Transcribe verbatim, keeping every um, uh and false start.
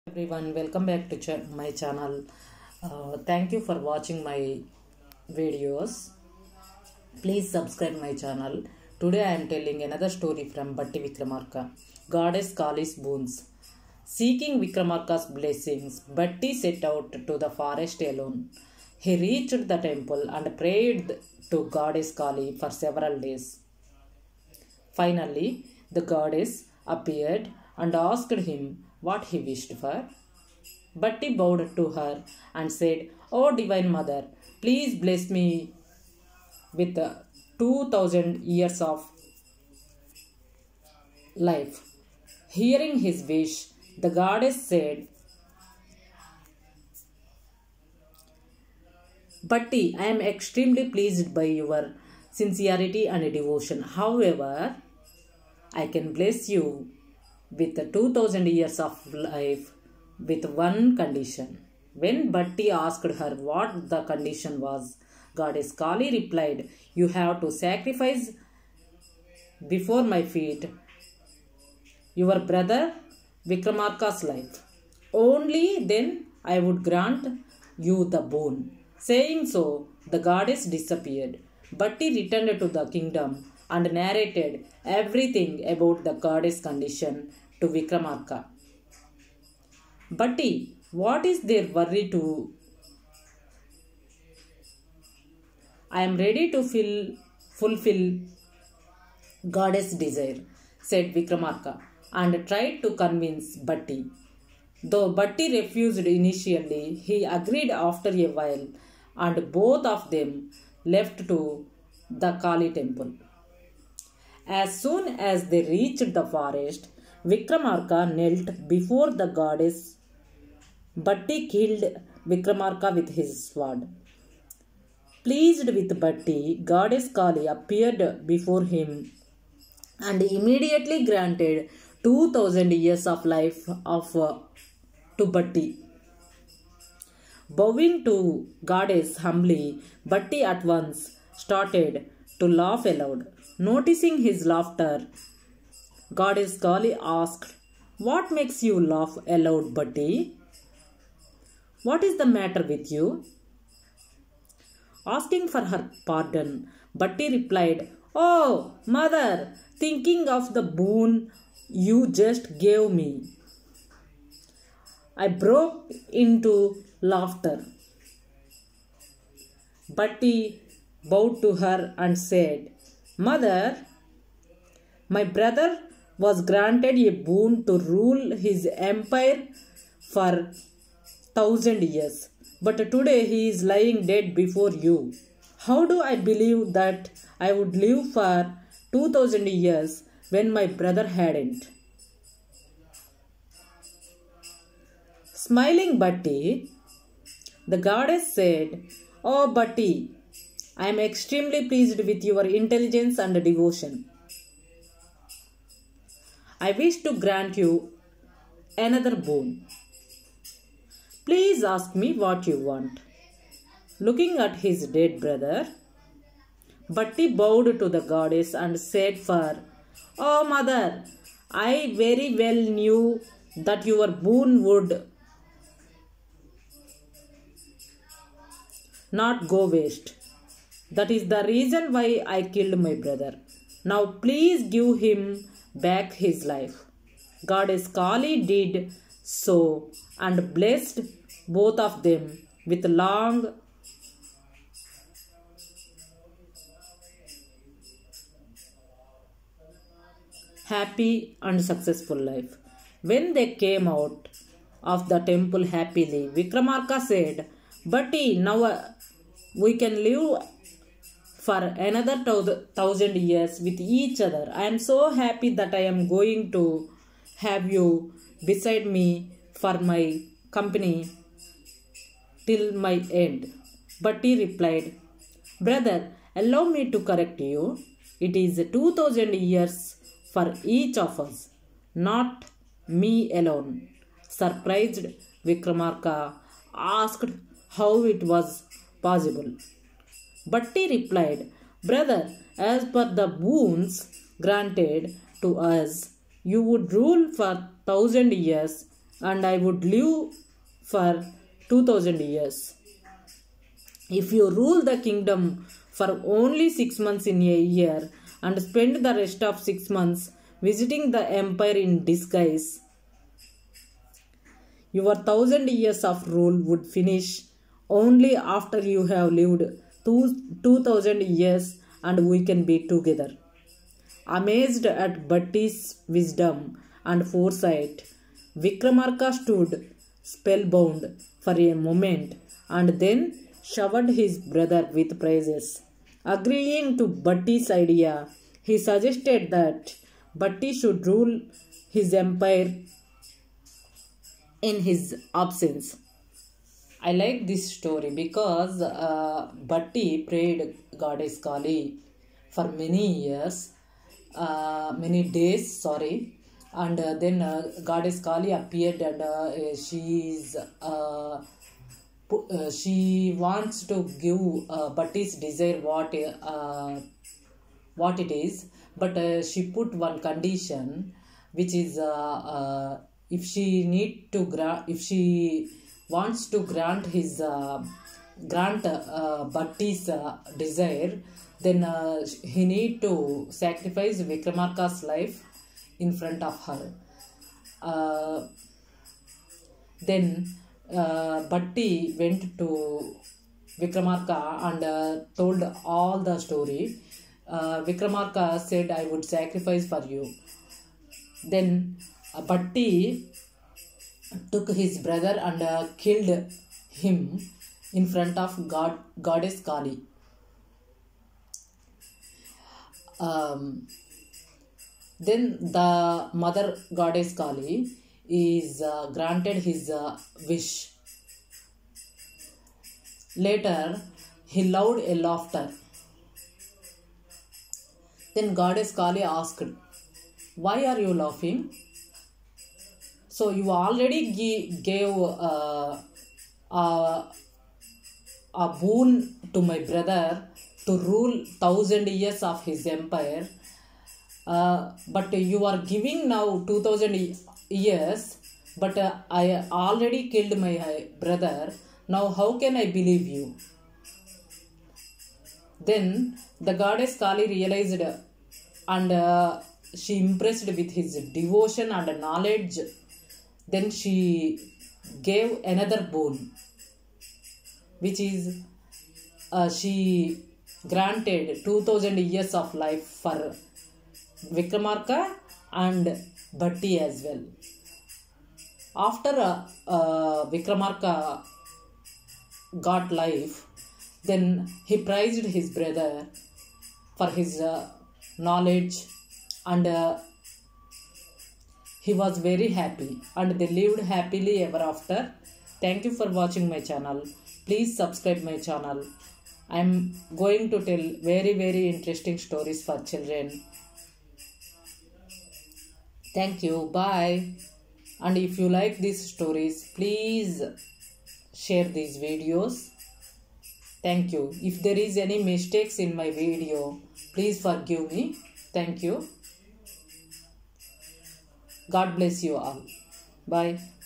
Everyone, welcome back to ch- my channel. Uh, thank you for watching my videos. Please subscribe my channel. Today I am telling another story from Batti Vikramarka, Goddess Kali's boons. Seeking Vikramarka's blessings, Batti set out to the forest alone. He reached the temple and prayed to Goddess Kali for several days. Finally, the goddess appeared and asked him what he wished for. Batti bowed to her and said, "O Divine Mother, please bless me with uh, two thousand years of life." Hearing his wish, the goddess said, "Batti, I am extremely pleased by your sincerity and devotion. However, I can bless you with two thousand years of life with one condition." When Batti asked her what the condition was, Goddess Kali replied, "You have to sacrifice before my feet your brother Vikramarka's life. Only then I would grant you the boon." Saying so, the goddess disappeared. Batti returned to the kingdom and narrated everything about the goddess' condition to Vikramarka. "Batti, what is their worry to? I am ready to fill, fulfill goddess' desire," said Vikramarka, and tried to convince Batti. Though Batti refused initially, he agreed after a while, and both of them left to the Kali temple. As soon as they reached the forest, Vikramarka knelt before the goddess. Batti killed Vikramarka with his sword. Pleased with Batti, Goddess Kali appeared before him and immediately granted two thousand years of life of, uh, to Batti. Bowing to Goddess humbly, Batti at once started to laugh aloud. Noticing his laughter, Goddess Kali asked, "What makes you laugh aloud, Batti? What is the matter with you?" Asking for her pardon, Batti replied, "Oh, mother, thinking of the boon you just gave me, I broke into laughter." Batti bowed to her and said, "Mother, my brother was granted a boon to rule his empire for thousand years, but today he is lying dead before you. How do I believe that I would live for two thousand years when my brother hadn't?" Smiling Batti, the goddess said, "Oh Batti, I am extremely pleased with your intelligence and devotion. I wish to grant you another boon. Please ask me what you want." Looking at his dead brother, Batti bowed to the goddess and said for, "Oh mother, I very well knew that your boon would not go waste. That is the reason why I killed my brother. Now please give him back his life." Goddess Kali did so and blessed both of them with long happy and successful life. When they came out of the temple happily, Vikramarka said, "Batti, now uh, we can live for another thousand years with each other. I am so happy that I am going to have you beside me for my company till my end." Batti replied, "Brother, allow me to correct you. It is two thousand years for each of us, not me alone." Surprised, Vikramarka asked how it was possible. Batti replied, "Brother, as per the boons granted to us, you would rule for thousand years and I would live for two thousand years. If you rule the kingdom for only six months in a year and spend the rest of six months visiting the empire in disguise, your thousand years of rule would finish only after you have lived two, two thousand years and we can be together. Amazed at Bhatti's wisdom and foresight, Vikramarka stood spellbound for a moment and then showered his brother with praises. Agreeing to Bhatti's idea, he suggested that Bhatti should rule his empire in his absence. I like this story because uh, Bhatti prayed goddess Kali for many years, uh, many days, sorry, and uh, then uh, goddess Kali appeared and uh, she's uh, uh, she wants to give uh, Bhatti's desire what uh, what it is, but uh, she put one condition, which is uh, uh, if she need to grant, if she wants to grant his uh, grant uh, Bhatti's uh, desire, then uh, he need to sacrifice Vikramarka's life in front of her. Uh, then uh, Bhatti went to Vikramarka and uh, told all the story. Uh, Vikramarka said, I would sacrifice for you. Then uh, Bhatti took his brother and uh, killed him in front of God, goddess Kali. Um, then the mother goddess Kali is uh, granted his uh, wish. Later, he loved a laughter. Then goddess Kali asked, why are you laughing? So you already gave uh, uh, a boon to my brother to rule thousand years of his empire, uh, but you are giving now two thousand years, but uh, I already killed my brother. Now how can I believe you? Then the goddess Kali realized and uh, she impressed with his devotion and knowledge. Then she gave another boon, which is uh, she granted two thousand years of life for Vikramarka and Bhatti as well. After uh, uh, Vikramarka got life, then he praised his brother for his uh, knowledge and uh, he was very happy and they lived happily ever after. Thank you for watching my channel. Please subscribe my channel. I am going to tell very very interesting stories for children. Thank you. Bye. And if you like these stories, please share these videos. Thank you. If there is any mistakes in my video, please forgive me. Thank you. God bless you all. Bye.